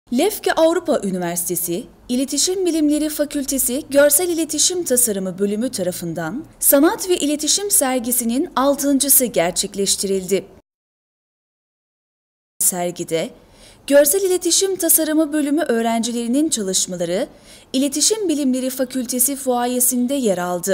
Lefke Avrupa Üniversitesi, İletişim Bilimleri Fakültesi Görsel İletişim Tasarımı Bölümü tarafından Sanat ve İletişim Sergisi'nin 6.'sı gerçekleştirildi. Sergide, Görsel İletişim Tasarımı Bölümü öğrencilerinin çalışmaları İletişim Bilimleri Fakültesi fuayesinde yer aldı.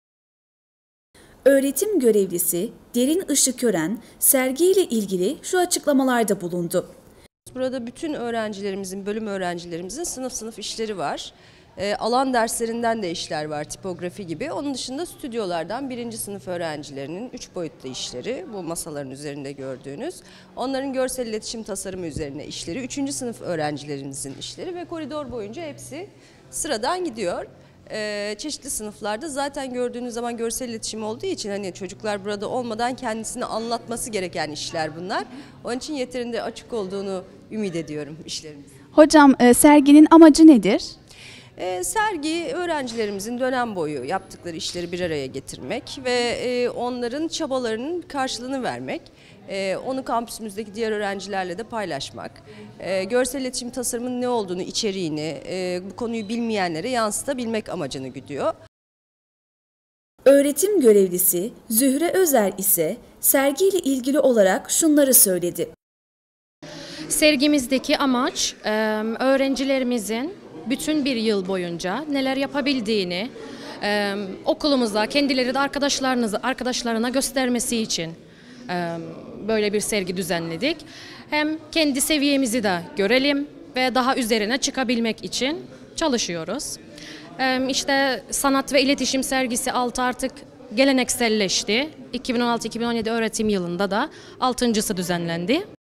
Öğretim görevlisi Derin Işıkören, sergiyle ilgili şu açıklamalarda bulundu. Burada bütün öğrencilerimizin, bölüm öğrencilerimizin sınıf sınıf işleri var. Alan derslerinden de işler var, tipografi gibi. Onun dışında stüdyolardan 1. sınıf öğrencilerinin 3 boyutlu işleri, bu masaların üzerinde gördüğünüz. Onların görsel iletişim tasarımı üzerine işleri, 3. sınıf öğrencilerimizin işleri ve koridor boyunca hepsi sıradan gidiyor. Çeşitli sınıflarda zaten gördüğünüz zaman görsel iletişim olduğu için hani çocuklar burada olmadan kendisini anlatması gereken işler bunlar. Onun için yeterince açık olduğunu ümit ediyorum işlerimiz. Hocam, serginin amacı nedir? Sergi öğrencilerimizin dönem boyu yaptıkları işleri bir araya getirmek ve onların çabalarının karşılığını vermek. Onu kampüsümüzdeki diğer öğrencilerle de paylaşmak. Görsel iletişim tasarımının ne olduğunu, içeriğini, bu konuyu bilmeyenlere yansıtabilmek amacını güdüyor. Öğretim görevlisi Zühre Özer ise sergiyle ilgili olarak şunları söyledi. Sergimizdeki amaç öğrencilerimizin bütün bir yıl boyunca neler yapabildiğini okulumuzda kendileri de arkadaşlarına göstermesi için böyle bir sergi düzenledik. Hem kendi seviyemizi de görelim ve daha üzerine çıkabilmek için çalışıyoruz. İşte sanat ve iletişim sergisi 6 artık gelenekselleşti. 2016-2017 öğretim yılında da 6.'sı düzenlendi.